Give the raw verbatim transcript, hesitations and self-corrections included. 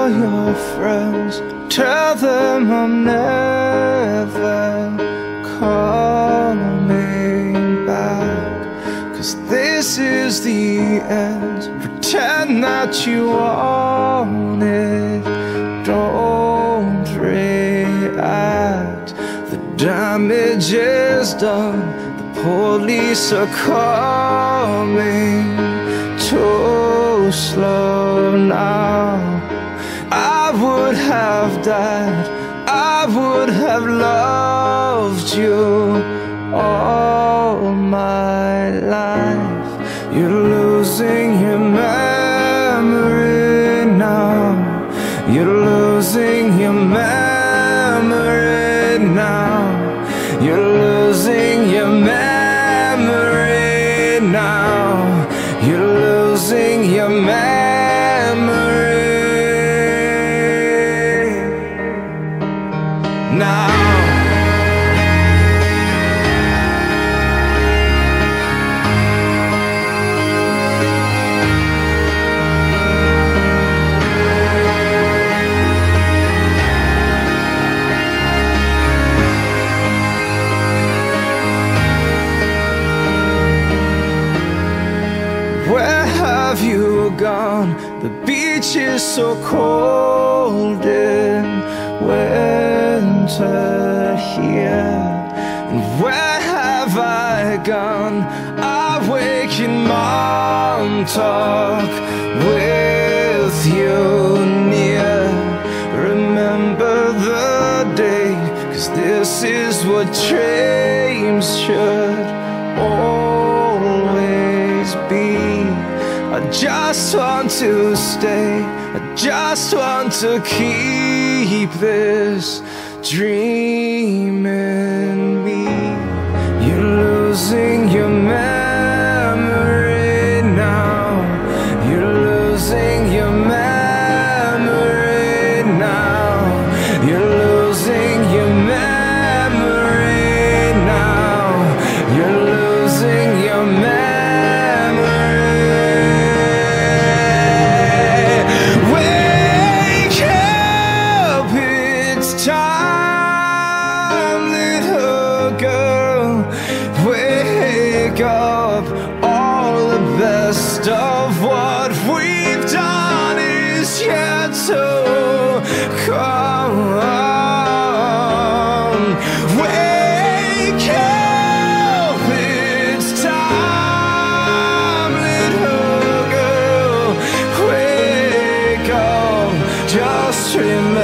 all your friends, tell them I'm never coming back, 'cause this is the end. Pretend that you want it, don't react. The damage is done, the police are coming too slow now. I would have died, I would have loved you all my life. You're losing your memory now. You're losing your memory now. You're losing your memory now. You're losing your memory now. Where have you gone? The beach is so cold in winter here. And where have I gone? I wake in Montauk with you near. Remember the day, 'cause this is what dreams should always be. I just want to stay, I just want to keep this dream in me. You're losing your memory now. You're losing your memory now. You're losing your memory now. You're losing your memory. Up, all the best of what we've done is yet to come. Wake up, it's time, little girl. Wake up, just remember.